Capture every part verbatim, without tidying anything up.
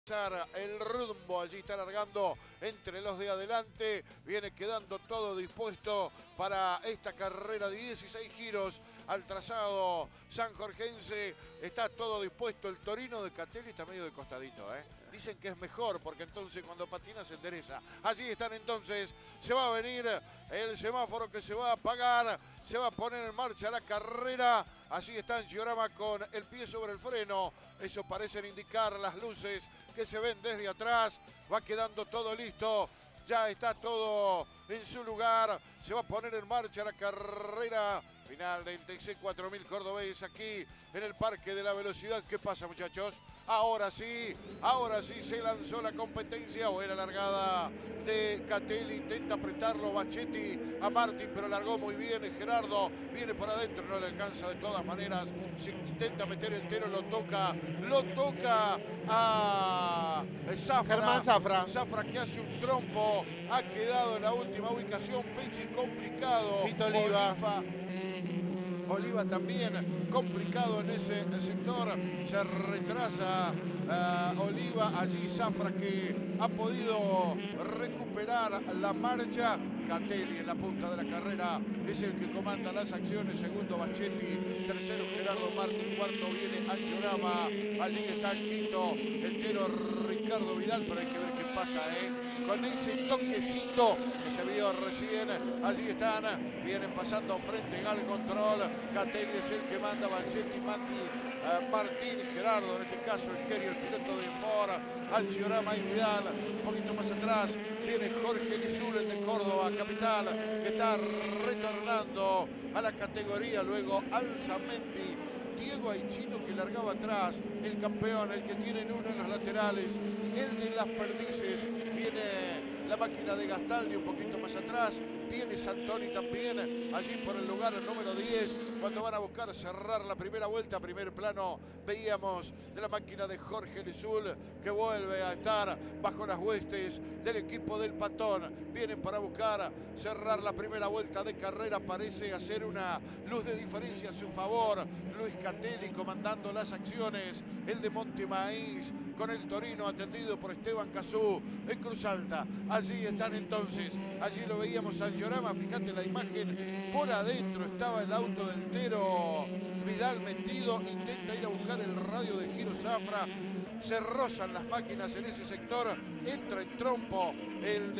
El rumbo, allí está largando entre los de adelante, viene quedando todo dispuesto para esta carrera de dieciséis giros al trazado sanjorgense. Está todo dispuesto, el Torino de Catelli está medio de costadito, ¿eh? Dicen que es mejor porque entonces cuando patina se endereza. Allí están entonces, se va a venir el semáforo que se va a apagar, se va a poner en marcha la carrera. Allí está Angiorama con el pie sobre el freno, eso parecen indicar las luces que se ven desde atrás. Va quedando todo listo, ya está todo en su lugar, se va a poner en marcha la carrera final del T C cuatro mil cordobés aquí en el Parque de la Velocidad. ¿Qué pasa, muchachos? Ahora sí, ahora sí se lanzó la competencia. Buena largada de Catelli, intenta apretarlo Bachetti a Martín, pero largó muy bien Gerardo, viene por adentro, no le alcanza de todas maneras, se intenta meter el tero, lo toca, lo toca a Zafra. Germán Zafra. Zafra que hace un trompo, ha quedado en la última ubicación, Pecci complicado. Fito Oliva. Oliva. Oliva también complicado en ese sector, se retrasa uh, Oliva, allí Zafra que ha podido recuperar la marcha. Catelli en la punta de la carrera es el que comanda las acciones, segundo Bachetti, tercero Gerardo Martín, cuarto viene Angiorama, allí está el quinto, el tero Ricardo Vidal, pero hay que ver qué pasa, ¿eh? Con ese toquecito que se vio recién, allí están, vienen pasando frente al control. Catelli es el que manda, Bachetti, Mati, uh, Martín, Gerardo, en este caso el Gerio, el piloto de Ford, Angiorama y Vidal. Un poquito más atrás viene Jorge Lizul, de Córdoba Capital, que está retornando a la categoría, luego Alzamendi, Diego Aichino que largaba atrás, el campeón, el que tiene uno en los laterales, el de las perdices, viene la máquina de Gastaldi un poquito más atrás, viene Santoni también, allí por el lugar número diez, cuando van a buscar cerrar la primera vuelta. Primer plano veíamos de la máquina de Jorge Lizul, que vuelve a estar bajo las huestes del equipo del Patón, vienen para buscar cerrar la primera vuelta de carrera, parece hacer una luz de diferencia a su favor, Luis Catelli comandando las acciones, el de Montemaíz con el Torino atendido por Esteban Cazú en Cruz Alta. Allí están entonces, allí lo veíamos a Angiorama, fíjate la imagen, por adentro estaba el auto del Tero Vidal metido, intenta ir a buscar el radio de giro Zafra, se rozan las máquinas en ese sector, entra en trompo el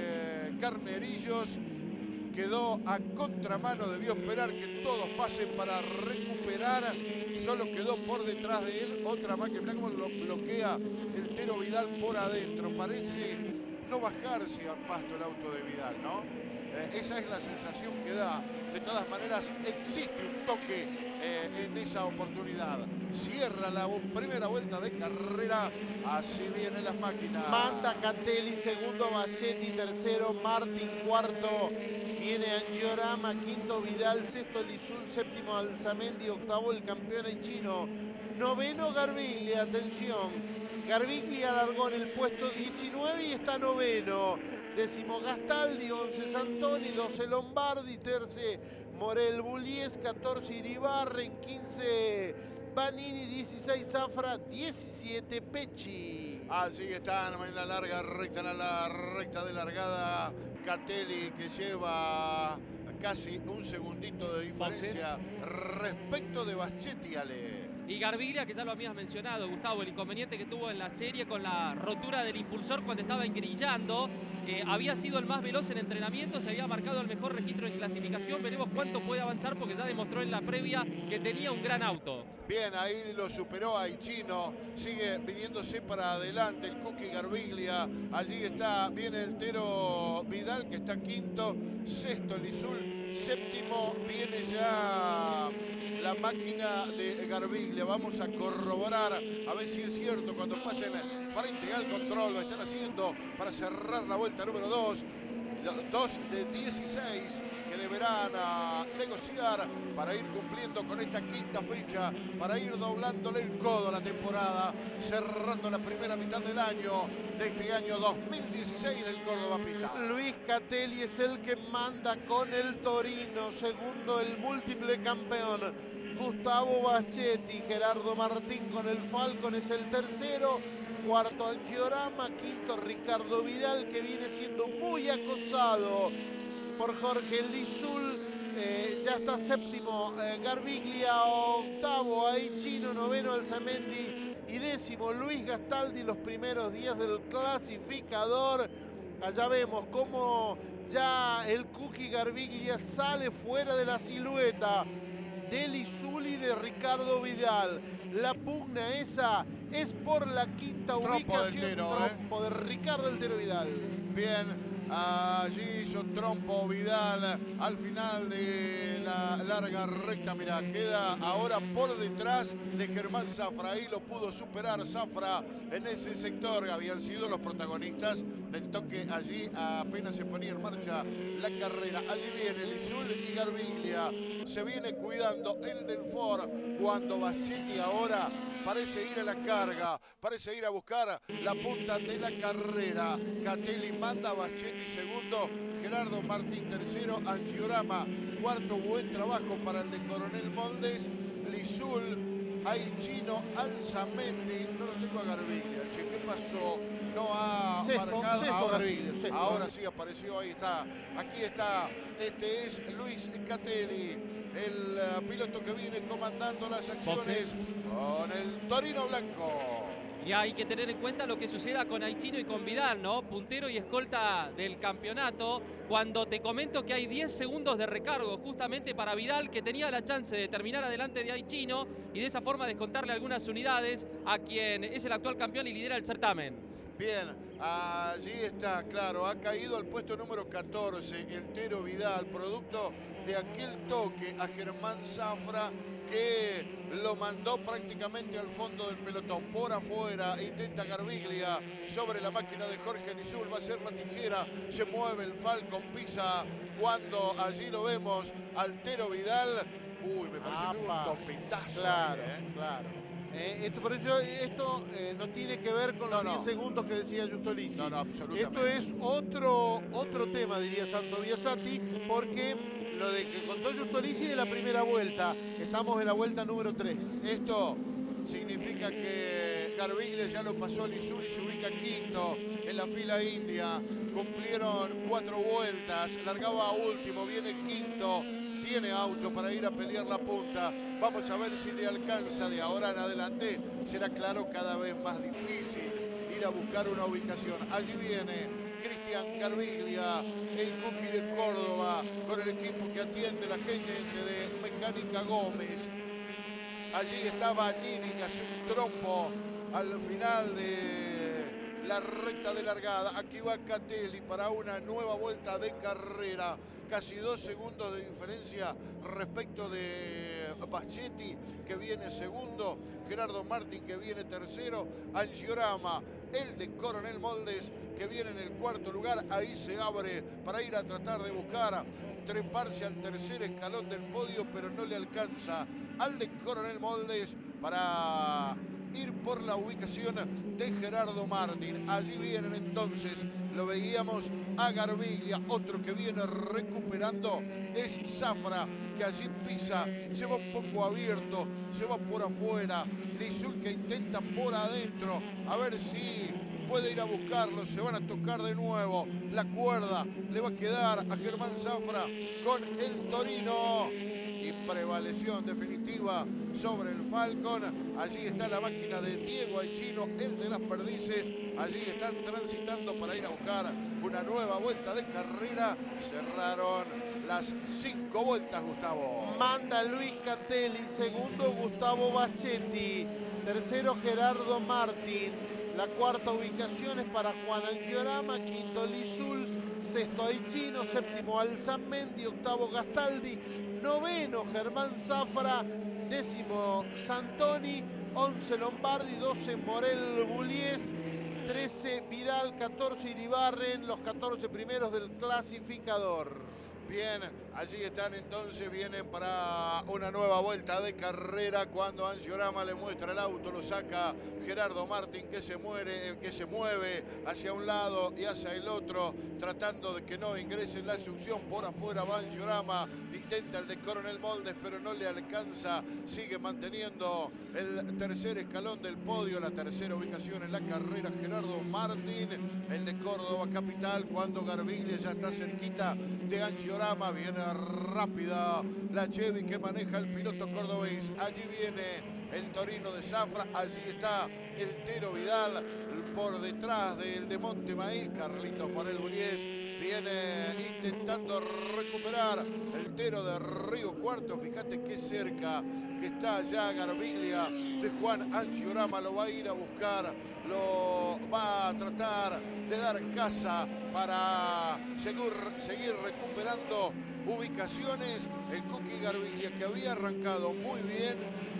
de Carnerillos, quedó a contramano, debió esperar que todos pasen para recuperar, solo quedó por detrás de él otra máquina. Mirá cómo lo bloquea el Tero Vidal por adentro, parece no bajarse al pasto el auto de Vidal, ¿no? Eh, esa es la sensación que da. De todas maneras existe un toque eh, en esa oportunidad. Cierra la primera vuelta de carrera, así vienen las máquinas. Manda Catelli, segundo Bachetti, tercero Martín, cuarto viene Angiorama, quinto Vidal, sexto Lizul, séptimo Alzamendi, octavo el campeón en chino, noveno Garbiglia, atención, Garbiglia largó en el puesto diecinueve y está noveno, décimo Gastaldi, once Santoni, doce Lombardi, trece Morel Bullies, catorce Iribarren, quince Vanini, dieciséis Zafra, diecisiete Pecci. Allí están en la larga recta, en la recta de largada, Catelli que lleva casi un segundito de diferencia respecto de Bachetti, Ale. Y Garbiglia, que ya lo habías mencionado, Gustavo, el inconveniente que tuvo en la serie con la rotura del impulsor cuando estaba engrillando. Eh, había sido el más veloz en entrenamiento, se había marcado el mejor registro en clasificación. Veremos cuánto puede avanzar porque ya demostró en la previa que tenía un gran auto. Bien, ahí lo superó a Aichino, sigue viniéndose para adelante el Cookie Garbiglia. Allí está, viene el Tero Vidal que está quinto, sexto Lizul, séptimo viene ya la máquina de Garbiglia. Vamos a corroborar a ver si es cierto cuando pasen frente al control. Lo están haciendo para cerrar la vuelta número dos. dos de dieciséis que deberán a negociar para ir cumpliendo con esta quinta fecha, para ir doblándole el codo a la temporada, cerrando la primera mitad del año, de este año dos mil dieciséis del Córdoba Pista. Luis Catelli es el que manda con el Torino, segundo el múltiple campeón Gustavo Bachetti, Gerardo Martín con el Falcon es el tercero, cuarto Angiorama, quinto Ricardo Vidal, que viene siendo muy acosado por Jorge Lizul. Eh, ya está séptimo eh, Garbiglia, octavo Aichino, noveno Alzamendi y décimo Luis Gastaldi, los primeros días del clasificador. Allá vemos cómo ya el Cookie Garbiglia sale fuera de la silueta de Lizul y de Ricardo Vidal. La pugna esa es por la quinta Trompo ubicación. del Tero, Trompo ¿eh? de Ricardo el Tero Vidal. Bien. Allí hizo trompo Vidal al final de la larga recta. Mira, queda ahora por detrás de Germán Zafra. Ahí lo pudo superar Zafra en ese sector. Habían sido los protagonistas del toque allí. Apenas se ponía en marcha la carrera. Allí viene Lizul y Garbiglia. Se viene cuidando el del Ford cuando Baschetti ahora parece ir a la carga. Parece ir a buscar la punta de la carrera. Catelli manda a Baschetti segundo, Gerardo Martín tercero, Angiorama cuarto. Buen trabajo para el de Coronel Moldes. Lizul, Aichino, Alzamendi. No lo tengo a Garbiglia. Che, ¿qué pasó? No ha Sexto, marcado. sexto ahora Garbiglia, sí, sexto. ahora sí apareció. Ahí está. Aquí está. Este es Luis Catelli, el uh, piloto que viene comandando las acciones Boxes. con el Torino Blanco. Y hay que tener en cuenta lo que suceda con Aichino y con Vidal, ¿no? Puntero y escolta del campeonato. Cuando te comento que hay diez segundos de recargo justamente para Vidal, que tenía la chance de terminar adelante de Aichino y de esa forma descontarle algunas unidades a quien es el actual campeón y lidera el certamen. Bien, allí está, claro, ha caído al puesto número catorce el Tero Vidal, producto de aquel toque a Germán Zafra que lo mandó prácticamente al fondo del pelotón. Por afuera intenta Garbiglia sobre la máquina de Jorge Lizul, va a ser la tijera, se mueve el Falcon, pisa cuando allí lo vemos al Tero Vidal. Uy, me parece que hubo un topetazo. Claro, ahí, ¿eh? claro. Eh, esto, por eso esto eh, no tiene que ver con los No, no. diez segundos que decía Justo Lisi. No, no, absolutamente. Esto es otro, otro tema, diría Santo Biasati, porque lo de que contó Justo Lisi de la primera vuelta, estamos en la vuelta número tres. Esto significa que Garbiglia ya lo pasó Lizul y se ubica quinto en la fila india. Cumplieron cuatro vueltas, largaba último, viene quinto. Tiene auto para ir a pelear la punta. Vamos a ver si le alcanza de ahora en adelante. Será claro cada vez más difícil ir a buscar una ubicación. Allí viene Cristian Garbiglia, el Cookie de Córdoba, con el equipo que atiende la gente de Mecánica Gómez. Allí estaba Nini, que hace un trompo al final de la recta de largada. Aquí va Catelli para una nueva vuelta de carrera. Casi dos segundos de diferencia respecto de Baschetti, que viene segundo, Gerardo Martín, que viene tercero, Angiorama, el de Coronel Moldes, que viene en el cuarto lugar. Ahí se abre para ir a tratar de buscar treparse al tercer escalón del podio, pero no le alcanza al de Coronel Moldes para ir por la ubicación de Gerardo Martín. Allí vienen entonces, lo veíamos a Garbiglia, otro que viene recuperando es Zafra, que allí pisa, se va un poco abierto, se va por afuera. Lizul que intenta por adentro, a ver si puede ir a buscarlo, se van a tocar de nuevo. La cuerda le va a quedar a Germán Zafra con el Torino. Y prevaleció en definitiva sobre el Falcon. Allí está la máquina de Diego Aichino, el de las perdices. Allí están transitando para ir a buscar una nueva vuelta de carrera. Cerraron las cinco vueltas, Gustavo. Manda Luis Catelli, segundo Gustavo Baschetti, tercero Gerardo Martín. La cuarta ubicación es para Juan Angiorama, quinto Lizul, sexto Aichino, séptimo Alzamendi, octavo Gastaldi, noveno Germán Zafra, décimo Santoni, once Lombardi, doce Morel Bullies, trece Vidal, catorce Iribarren, los catorce primeros del clasificador. Bien, Allí están entonces, vienen para una nueva vuelta de carrera cuando Angiorama le muestra el auto, lo saca Gerardo Martín que se muere, que se mueve hacia un lado y hacia el otro, tratando de que no ingrese en la succión. Por afuera va Angiorama, intenta el de Coronel Moldes, pero no le alcanza, sigue manteniendo el tercer escalón del podio, la tercera ubicación en la carrera Gerardo Martín, el de Córdoba Capital, cuando Garbiglia ya está cerquita de Angiorama. Viene rápida la Chevy que maneja el piloto cordobés. Allí viene el Torino de Zafra, allí está el Tero Vidal por detrás del de Montemaíz. Carlitos Morel Bullies viene intentando recuperar el Tero de Río Cuarto. Fíjate qué cerca que está ya Garbiglia de Juan Angiorama, lo va a ir a buscar, lo va a tratar de dar casa para seguir, seguir recuperando ubicaciones. El Cookie Garbiglia, que había arrancado muy bien,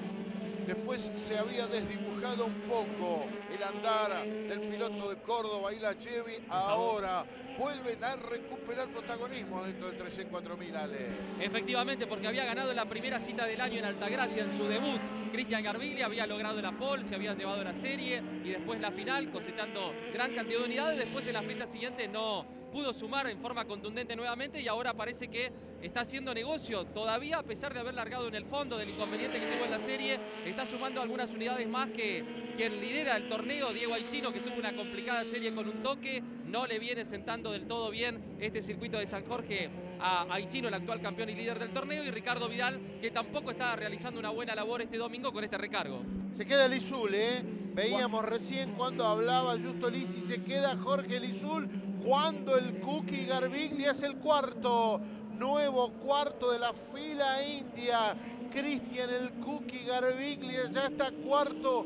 después se había desdibujado un poco el andar del piloto de Córdoba y la Chevy. Ahora vuelven a recuperar protagonismo dentro del trece cuatro mil, Ale. Efectivamente, porque había ganado la primera cita del año en Altagracia en su debut. Cristian Garbiglia había logrado la pole, se había llevado la serie y después la final, cosechando gran cantidad de unidades. Después en la fecha siguiente no pudo sumar en forma contundente nuevamente y ahora parece que está haciendo negocio. Todavía, a pesar de haber largado en el fondo del inconveniente que tuvo en la serie, está sumando algunas unidades más que quien lidera el torneo, Diego Aichino, que tuvo una complicada serie con un toque. No le viene sentando del todo bien este circuito de San Jorge a Aichino, el actual campeón y líder del torneo, y Ricardo Vidal, que tampoco está realizando una buena labor este domingo con este recargo. Se queda Lizul, ¿eh? Veíamos recién cuando hablaba Justo Lisi, se queda Jorge Lizul, cuando el Cookie Garbiglia es el cuarto. Nuevo cuarto de la fila india. Cristian el Cookie Garbiglia ya está cuarto,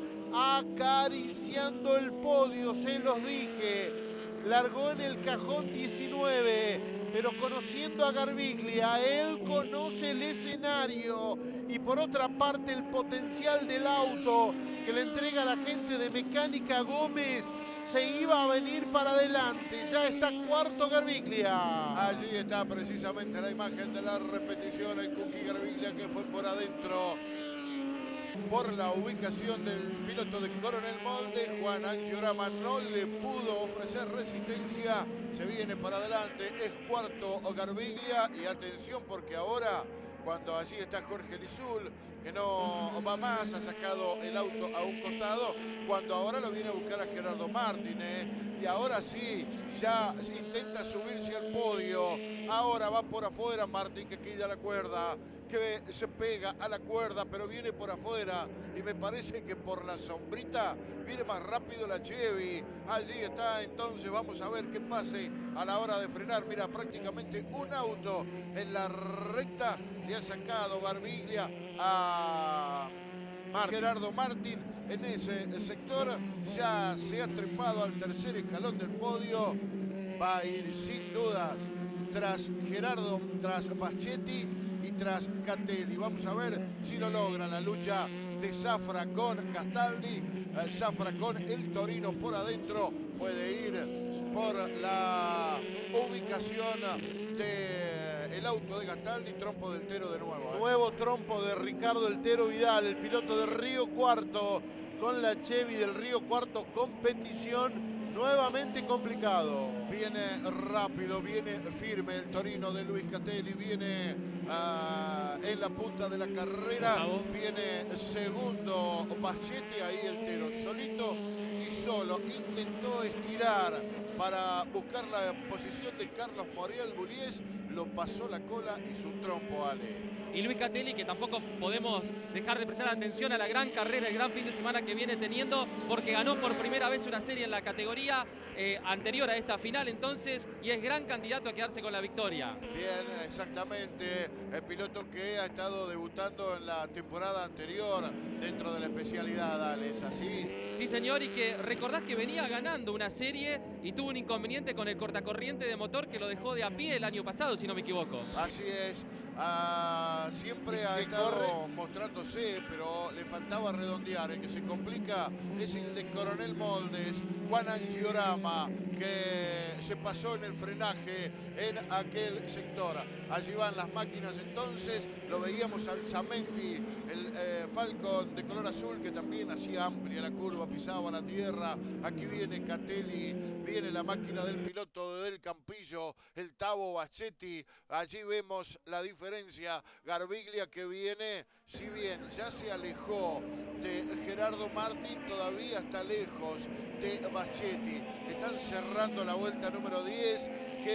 acariciando el podio, se los dije. Largó en el cajón diecinueve, pero conociendo a Garbiglia, él conoce el escenario y por otra parte el potencial del auto que le entrega a la gente de Mecánica Gómez se iba a venir para adelante. Ya está cuarto Garbiglia. Allí está precisamente la imagen de la repetición, el Cookie Garbiglia que fue por adentro por la ubicación del piloto de Coronel Molde. Juan Angiorama no le pudo ofrecer resistencia, se viene para adelante, es cuarto Garbiglia. Y atención, porque ahora, cuando allí está Jorge Lizul, que no va más, ha sacado el auto a un costado, cuando ahora lo viene a buscar a Gerardo Martín, ¿eh? Y ahora sí, ya intenta subirse al podio. Ahora va por afuera Martín, que quilla la cuerda, que se pega a la cuerda, pero viene por afuera y me parece que por la sombrita viene más rápido la Chevy. Allí está, entonces vamos a ver qué pase a la hora de frenar. Mira, prácticamente un auto en la recta le ha sacado Garbiglia a Martín. Gerardo Martín en ese sector. Ya se ha trepado al tercer escalón del podio. Va a ir sin dudas tras Gerardo, tras Bachetti y tras Catelli. Vamos a ver si lo logra la lucha de Zafra con Gastaldi. El Zafra con el Torino por adentro. Puede ir por la ubicación del auto de Gastaldi. Trompo del Tero de nuevo. ¿eh? Nuevo trompo de Ricardo el Tero Vidal, el piloto de Río Cuarto, con la Chevy del Río Cuarto. Competición nuevamente complicado. Viene rápido, viene firme el Torino de Luis Catelli, viene uh, en la punta de la carrera, Bravo. Viene segundo Bachetti, ahí el Tero solito y solo intentó estirar para buscar la posición de Carlos Morel Bullies, lo pasó la cola y su trompo, Ale. Y Luis Catelli, que tampoco podemos dejar de prestar atención a la gran carrera, el gran fin de semana que viene teniendo, porque ganó por primera vez una serie en la categoría eh, anterior a esta final entonces, y es gran candidato a quedarse con la victoria. Bien, exactamente, el piloto que ha estado debutando en la temporada anterior dentro de la especialidad, Ale, ¿es así? Sí, señor, y que recordás que venía ganando una serie y tuvo un inconveniente con el cortacorriente de motor que lo dejó de a pie el año pasado, si no me equivoco. Así es, ah, siempre ha estado corre? mostrándose, pero le faltaba redondear. El que se complica es el de Coronel Moldes, Juan Angiorama. Angiorama, que se pasó en el frenaje en aquel sector. Allí van las máquinas entonces, lo veíamos al Zamendi, el eh, Falcon de color azul, que también hacía amplia la curva, pisaba la tierra. Aquí viene Catelli, viene la máquina del piloto del Campillo, el Tavo Bachetti. Allí vemos la diferencia. Garbiglia que viene, si bien ya se alejó de Gerardo Martín, todavía está lejos de Bachetti. Están cerrando la vuelta número diez,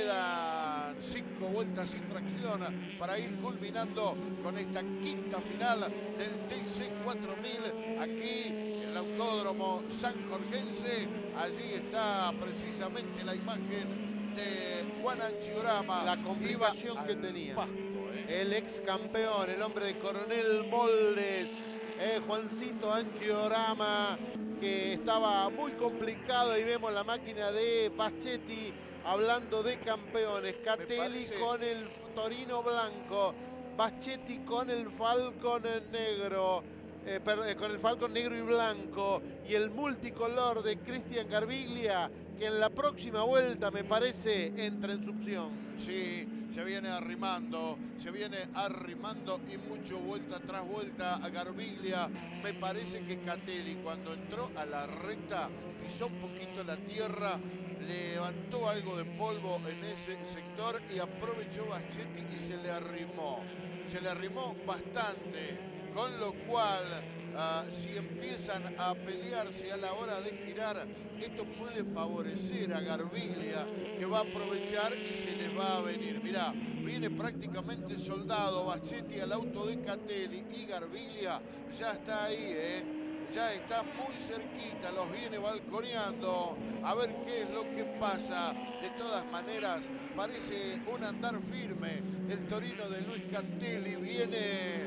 quedan cinco vueltas y fracción para ir culminando con esta quinta final del T C cuatro mil aquí en el Autódromo Sanjorgense. Allí está precisamente la imagen de Juan Angiorama. La complicación Iba que al tenía pasto, ¿eh? el ex campeón, el hombre de Coronel Moldes, eh, Juancito Angiorama, que estaba muy complicado. Y vemos la máquina de Bachetti hablando de campeones. Catelli parece... con el Torino blanco, Bachetti con el Falcon negro, eh, perdón, eh, con el Falcon negro y blanco, y el multicolor de Cristian Garbiglia, que en la próxima vuelta me parece entra en su opción. Sí, se viene arrimando, se viene arrimando y mucho vuelta tras vuelta a Garbiglia. Me parece que Catelli, cuando entró a la recta, pisó un poquito la tierra, levantó algo de polvo en ese sector y aprovechó Bachetti y se le arrimó. Se le arrimó bastante, con lo cual uh, si empiezan a pelearse a la hora de girar, esto puede favorecer a Garbiglia, que va a aprovechar y se les va a venir. Mirá, viene prácticamente soldado Bachetti al auto de Catelli y Garbiglia ya está ahí, ¿eh? Ya está muy cerquita, los viene balconeando, a ver qué es lo que pasa. De todas maneras, parece un andar firme. El Torino de Luis Catelli viene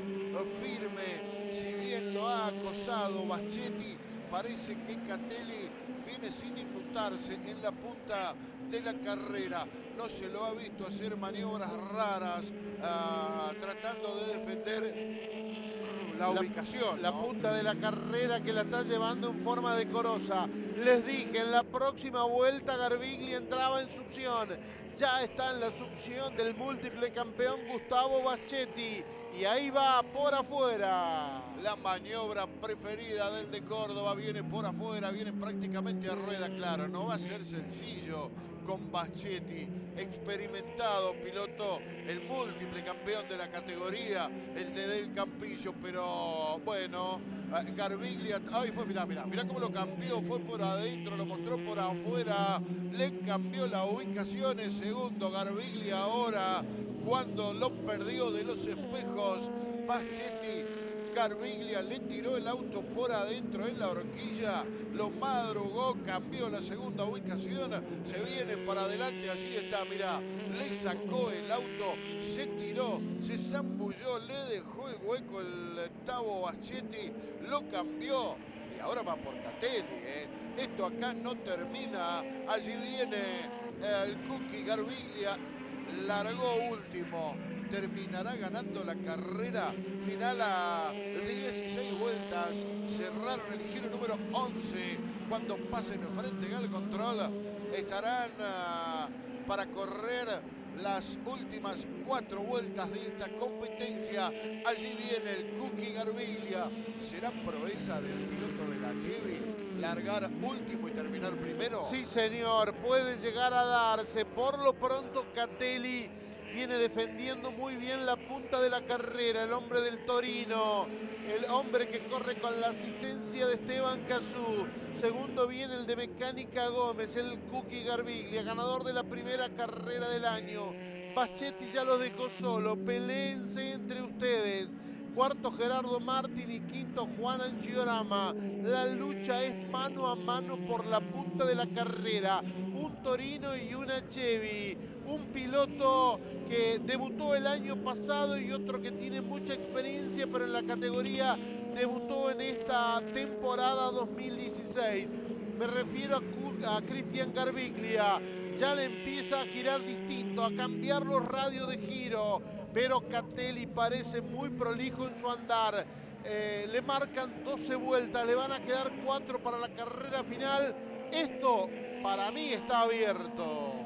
firme, si bien lo ha acosado Bachetti, parece que Catelli viene sin inmutarse en la punta de la carrera. No se lo ha visto hacer maniobras raras, uh, tratando de defender la ubicación, la, ¿no? la punta de la carrera, que la está llevando en forma decorosa. Les dije, en la próxima vuelta Garbiglia entraba en succión. Ya está en la succión del múltiple campeón Gustavo Bachetti, y ahí va por afuera. La maniobra preferida del de Córdoba viene por afuera, viene prácticamente a rueda, claro. No va a ser sencillo con Bachetti, experimentado piloto, el múltiple campeón de la categoría, el de Del Campillo, pero bueno, Garbiglia, ahí fue, mirá, mirá, mirá cómo lo cambió, fue por adentro, lo mostró por afuera, le cambió la ubicación. El segundo Garbiglia ahora, cuando lo perdió de los espejos, Bachetti, Garbiglia le tiró el auto por adentro en la horquilla, lo madrugó, cambió la segunda ubicación, se viene para adelante, allí está, mirá, le sacó el auto, se tiró, se zambulló, le dejó el hueco el Tavo Bachetti, lo cambió y ahora va por Catelli, ¿eh? Esto acá no termina, allí viene el Cookie Garbiglia, largó último, terminará ganando la carrera final a dieciséis vueltas. Cerraron el giro número once. Cuando pasen frente al control, estarán uh, para correr las últimas cuatro vueltas de esta competencia. Allí viene el Cookie Garbiglia. ¿Será proeza del piloto de la Chevy largar último y terminar primero? Sí, señor, puede llegar a darse. Por lo pronto, Catelli viene defendiendo muy bien la punta de la carrera, el hombre del Torino, el hombre que corre con la asistencia de Esteban Cazú. Segundo viene el de Mecánica Gómez, el Cookie Garbiglia, ganador de la primera carrera del año. Bachetti ya lo dejó solo, peleense entre ustedes. Cuarto Gerardo Martín y quinto Juan Angiorama. La lucha es mano a mano por la punta de la carrera. Un Torino y una Chevy. Un piloto que debutó el año pasado y otro que tiene mucha experiencia, pero en la categoría debutó en esta temporada dos mil dieciséis. Me refiero a, a Cristian Garbiglia. Ya le empieza a girar distinto, a cambiar los radios de giro, pero Catelli parece muy prolijo en su andar. Eh, le marcan doce vueltas, le van a quedar cuatro para la carrera final Esto para mí está abierto.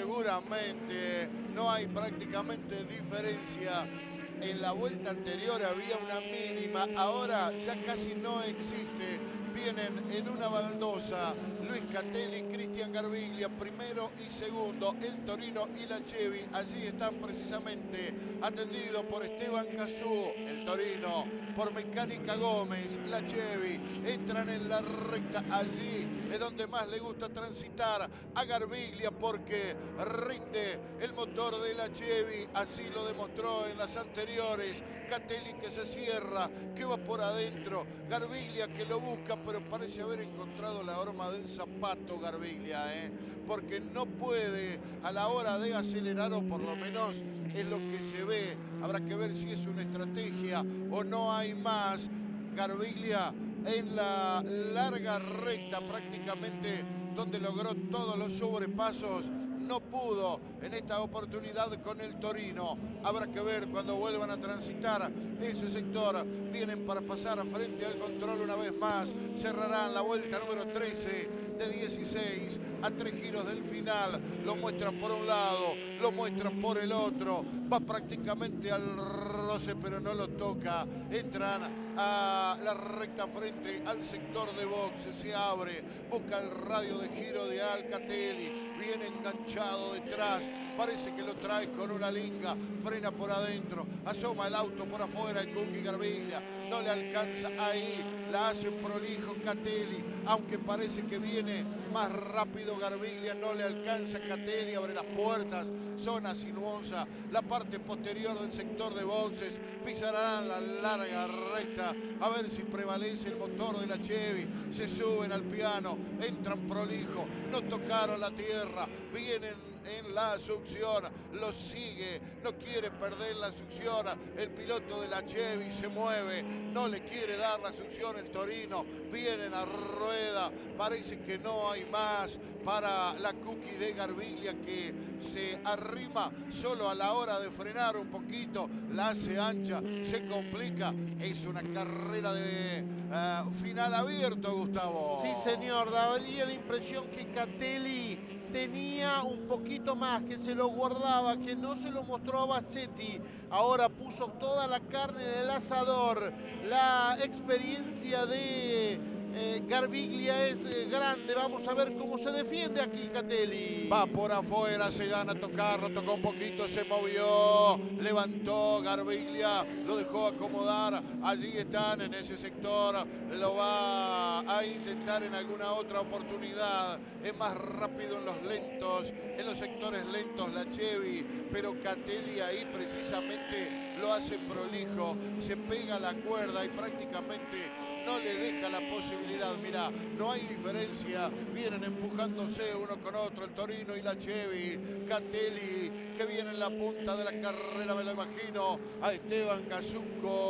Seguramente no hay prácticamente diferencia. En la vuelta anterior había una mínima, ahora ya casi no existe. Vienen en una baldosa Luis Catelli, Cristian Garbiglia, primero y segundo, el Torino y la Chevy. Allí están precisamente atendidos por Esteban Cazú, el Torino, por Mecánica Gómez, la Chevy. Entran en la recta, allí es donde más le gusta transitar a Garbiglia porque rinde el motor de la Chevy. Así lo demostró en las anteriores. Catelli que se cierra, que va por adentro. Garbiglia que lo busca, pero parece haber encontrado la horma del zapato Garbiglia, ¿eh? Porque no puede a la hora de acelerar, o por lo menos es lo que se ve. Habrá que ver si es una estrategia o no hay más. Garbiglia en la larga recta prácticamente, donde logró todos los sobrepasos. No pudo en esta oportunidad con el Torino. Habrá que ver cuando vuelvan a transitar ese sector. Vienen para pasar frente al control una vez más. Cerrarán la vuelta número trece de dieciséis a tres giros del final. Lo muestran por un lado, lo muestran por el otro. Va prácticamente al roce, pero no lo toca. Entran a la recta frente al sector de box. Se abre, busca el radio de giro de Alcatelli. Viene enganchado detrás, parece que lo trae con una linga, frena por adentro, asoma el auto por afuera, el Cookie Garbiglia, no le alcanza ahí, la hace prolijo Catelli, aunque parece que viene más rápido Garbiglia, no le alcanza Catelli, abre las puertas, zona sinuosa, la parte posterior del sector de boxes, pisarán la larga recta, a ver si prevalece el motor de la Chevy, se suben al piano, entran prolijo, no tocaron la tierra, vienen en la succión, lo sigue, no quiere perder la succión, el piloto de la Chevy se mueve, no le quiere dar la succión el Torino, vienen a rueda, parece que no hay más para la Cookie de Garbiglia, que se arrima solo a la hora de frenar un poquito, la hace ancha, se complica, es una carrera de uh, final abierto, Gustavo. Sí, señor, daría la impresión que Catelli tenía un poquito más, que se lo guardaba, que no se lo mostró a Bachetti. Ahora puso toda la carne en el asador. La experiencia de eh, Garbiglia es eh, grande. Vamos a ver cómo se defiende aquí Catelli. Va por afuera, se gana a tocarlo, tocó un poquito, se movió, levantó Garbiglia, lo dejó acomodar. Allí están en ese sector, lo va a intentar en alguna otra oportunidad. Es más rápido en los lentos, en los sectores lentos la Chevy, pero Catelli ahí precisamente lo hace prolijo, se pega a la cuerda y prácticamente no le deja la posibilidad. Mirá, no hay diferencia, vienen empujándose uno con otro, el Torino y la Chevy. Catelli que viene en la punta de la carrera, me lo imagino, a Esteban Cazú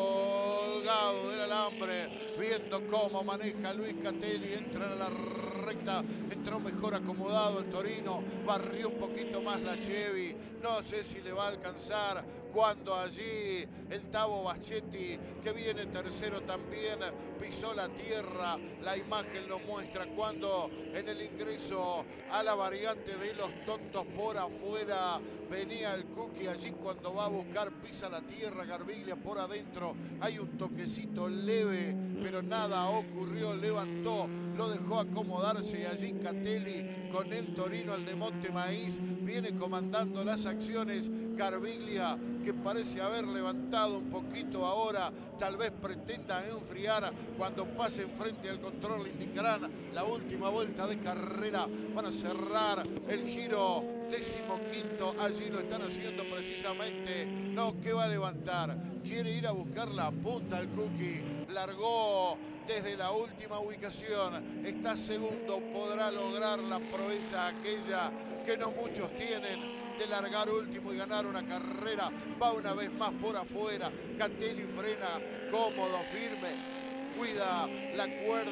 colgado del alambre, viendo cómo maneja Luis Catelli, entra a la recta, entró mejor acomodado el Torino, barrió un poquito más la Chevy, no sé si le va a alcanzar, cuando allí el Tavo Bachetti, que viene tercero también, pisó la tierra. La imagen lo muestra cuando en el ingreso a la variante de los tontos por afuera venía el Cookie, allí cuando va a buscar pisa la tierra Garbiglia por adentro, hay un toquecito leve, pero nada ocurrió, levantó, lo dejó acomodarse y allí Catelli con el Torino, al de Monte Maíz, viene comandando las acciones. Garbiglia, que parece haber levantado un poquito ahora, tal vez pretenda enfriar cuando pase frente al control, le indicarán la última vuelta de carrera. Van a cerrar el giro decimoquinto, allí lo están haciendo precisamente. No, que va a levantar, quiere ir a buscar la punta al Cookie, largó desde la última ubicación, está segundo, podrá lograr la proeza aquella que no muchos tienen, de largar último y ganar una carrera. Va una vez más por afuera, Catelli frena cómodo, firme, cuida la cuerda,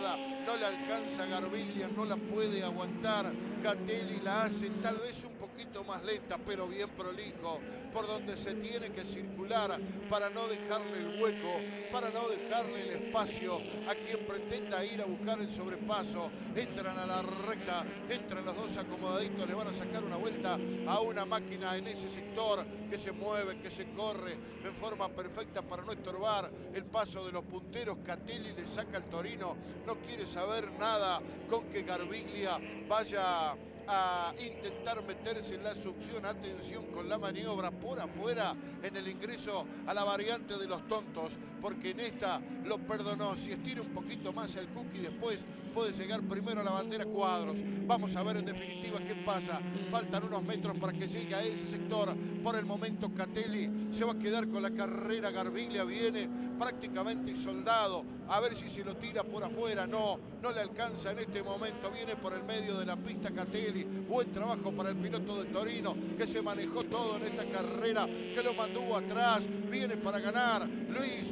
no le alcanza Garbilia, no la puede aguantar. Catelli la hace tal vez un poquito más lenta, pero bien prolijo, por donde se tiene que circular para no dejarle el hueco, para no dejarle el espacio a quien pretenda ir a buscar el sobrepaso. Entran a la recta, entran los dos acomodaditos, le van a sacar una vuelta a una máquina en ese sector que se mueve, que se corre en forma perfecta para no estorbar el paso de los punteros. Catelli le saca al Torino, no quiere saber nada con que Garbilia vaya a intentar meterse en la succión. Atención con la maniobra por afuera en el ingreso a la variante de los tontos, porque en esta lo perdonó. Si estira un poquito más el Cookie, después puede llegar primero a la bandera Cuadros. Vamos a ver en definitiva qué pasa. Faltan unos metros para que llegue a ese sector. Por el momento Catelli se va a quedar con la carrera. Garbilia viene prácticamente soldado, a ver si se lo tira por afuera. No, no le alcanza en este momento. Viene por el medio de la pista Catelli. Buen trabajo para el piloto del Torino, que se manejó todo en esta carrera, que lo mantuvo atrás. Viene para ganar Luis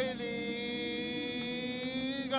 Catelli.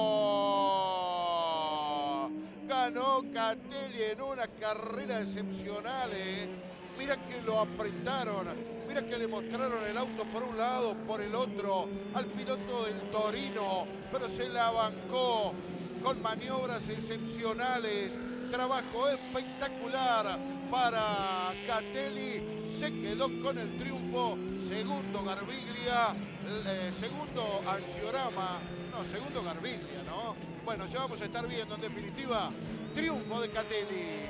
Ganó. Ganó Catelli en una carrera excepcional, ¿eh? Mira que lo apretaron, mira que le mostraron el auto por un lado, por el otro, al piloto del Torino, pero se la bancó con maniobras excepcionales. Trabajo espectacular para Catelli. Se quedó con el triunfo. Segundo Garbilia, eh, segundo Angiorama, no, segundo Garbilia, ¿no? Bueno, ya vamos a estar viendo en definitiva. Triunfo de Catelli.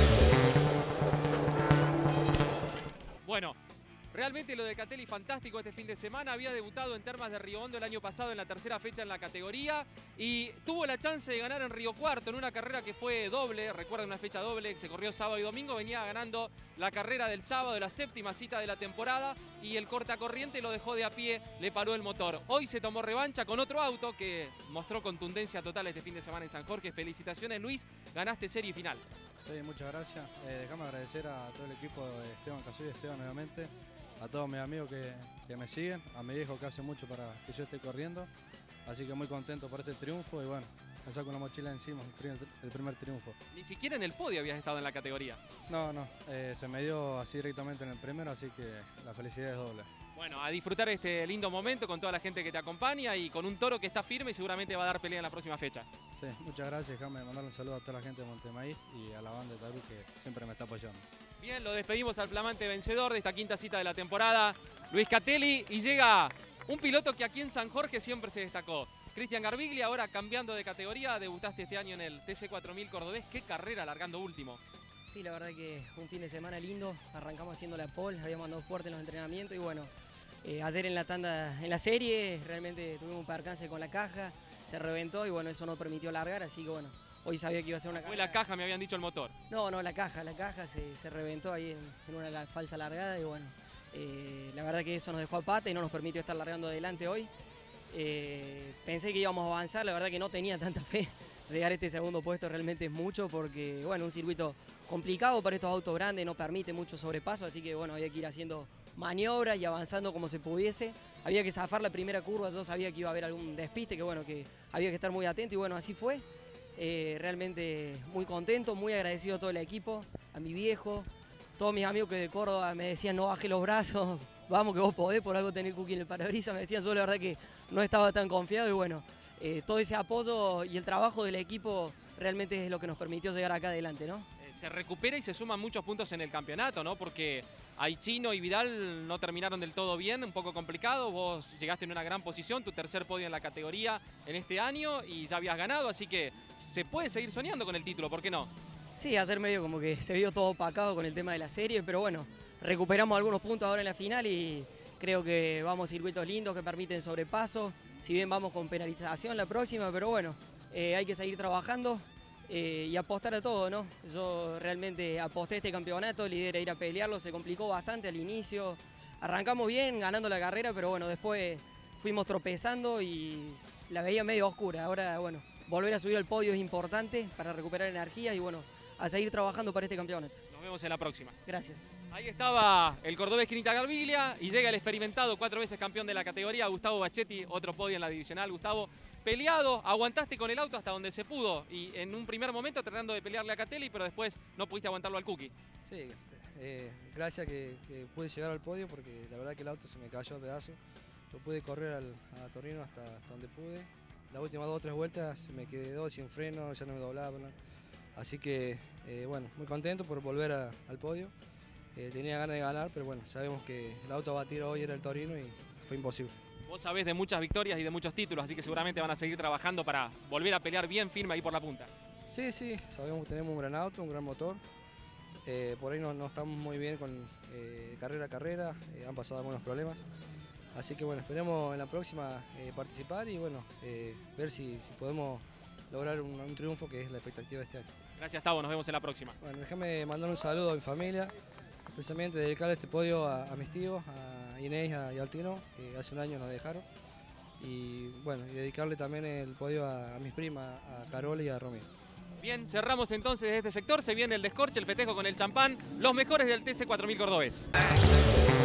Bueno, realmente lo de Catelli fantástico este fin de semana. Había debutado en Termas de Río Hondo el año pasado en la tercera fecha en la categoría y tuvo la chance de ganar en Río Cuarto en una carrera que fue doble. Recuerden, una fecha doble que se corrió sábado y domingo. Venía ganando la carrera del sábado, la séptima cita de la temporada, y el cortacorriente lo dejó de a pie, le paró el motor. Hoy se tomó revancha con otro auto que mostró contundencia total este fin de semana en San Jorge. Felicitaciones, Luis, ganaste serie final. Sí, muchas gracias. Eh, Déjame agradecer a todo el equipo de Esteban Casuy y Esteban nuevamente, a todos mis amigos que, que me siguen, a mi viejo que hace mucho para que yo esté corriendo. Así que muy contento por este triunfo y bueno, me saco una mochila encima, el primer, el primer triunfo. Ni siquiera en el podio habías estado en la categoría. No, no, eh, se me dio así directamente en el primero, así que la felicidad es doble. Bueno, a disfrutar este lindo momento con toda la gente que te acompaña y con un toro que está firme y seguramente va a dar pelea en la próxima fecha. Sí, muchas gracias. Déjame mandarle un saludo a toda la gente de Montemaíz y a la banda de Tarú que siempre me está apoyando. Bien, lo despedimos al flamante vencedor de esta quinta cita de la temporada, Luis Catelli, y llega un piloto que aquí en San Jorge siempre se destacó. Cristian Garbiglia, ahora cambiando de categoría, debutaste este año en el T C cuatro mil cordobés. Qué carrera, largando último. Sí, la verdad que un fin de semana lindo. Arrancamos haciendo la pole, habíamos andado fuerte en los entrenamientos y bueno, eh, ayer en la tanda, en la serie, realmente tuvimos un percance con la caja, se reventó y bueno, eso no permitió largar, así que bueno, hoy sabía que iba a ser una Fue la caja, me habían dicho el motor. No, no, la caja, la caja se, se reventó ahí en, en una la, falsa largada y bueno, eh, la verdad que eso nos dejó a pata y no nos permitió estar largando adelante hoy. Eh, pensé que íbamos a avanzar, la verdad que no tenía tanta fe. Llegar a este segundo puesto realmente es mucho porque, bueno, un circuito complicado para estos autos grandes, no permite mucho sobrepaso, así que, bueno, había que ir haciendo maniobras y avanzando como se pudiese. Había que zafar la primera curva, yo sabía que iba a haber algún despiste, que, bueno, que había que estar muy atento y, bueno, así fue. Eh, realmente muy contento, muy agradecido a todo el equipo, a mi viejo, todos mis amigos que de Córdoba me decían no baje los brazos, vamos que vos podés, por algo tener Cookie en el parabrisas, me decían, yo la verdad que no estaba tan confiado y bueno, eh, todo ese apoyo y el trabajo del equipo realmente es lo que nos permitió llegar acá adelante, ¿no? Eh, se recupera y se suman muchos puntos en el campeonato, ¿no? Porque Aichino y Vidal no terminaron del todo bien, un poco complicado, vos llegaste en una gran posición, tu tercer podio en la categoría en este año y ya habías ganado, así que se puede seguir soñando con el título, ¿por qué no? Sí, ayer medio como que se vio todo opacado con el tema de la serie, pero bueno, recuperamos algunos puntos ahora en la final y creo que vamos a circuitos lindos que permiten sobrepaso, si bien vamos con penalización la próxima, pero bueno, eh, hay que seguir trabajando eh, y apostar a todo, ¿no? Yo realmente aposté a este campeonato, la idea era ir a pelearlo, se complicó bastante al inicio, arrancamos bien ganando la carrera, pero bueno, después fuimos tropezando y la veía medio oscura, ahora bueno, volver a subir al podio es importante para recuperar energía y bueno, a seguir trabajando para este campeonato. Nos vemos en la próxima. Gracias. Ahí estaba el cordobés Cristian Garbiglia y llega el experimentado, cuatro veces campeón de la categoría, Gustavo Bachetti, otro podio en la divisional. Gustavo, peleado, aguantaste con el auto hasta donde se pudo y en un primer momento tratando de pelearle a Catelli, pero después no pudiste aguantarlo al Cookie. Sí, eh, gracias que, que pude llegar al podio porque la verdad que el auto se me cayó a pedazos. Lo pude correr al, a Torino hasta, hasta donde pude. Las últimas dos o tres vueltas me quedé sin freno, ya no me doblaba. Así que, eh, bueno, muy contento por volver a, al podio. Eh, tenía ganas de ganar, pero bueno, sabemos que el auto a batir hoy era el Torino y fue imposible. Vos sabés de muchas victorias y de muchos títulos, así que seguramente van a seguir trabajando para volver a pelear bien firme ahí por la punta. Sí, sí, sabemos que tenemos un gran auto, un gran motor. Eh, por ahí no, no estamos muy bien con eh, carrera a carrera, eh, han pasado algunos problemas. Así que bueno, esperemos en la próxima eh, participar y bueno, eh, ver si, si podemos lograr un, un triunfo que es la expectativa de este año. Gracias, Tavo, nos vemos en la próxima. Bueno, déjame mandar un saludo a mi familia, especialmente dedicarle este podio a, a mis tíos, a Inés y a Altino, que hace un año nos dejaron. Y bueno, y dedicarle también el podio a, a mis primas, a Carola y a Romeo. Bien, cerramos entonces este sector, se viene el descorche, el festejo con el champán, los mejores del T C cuatro mil Cordobés.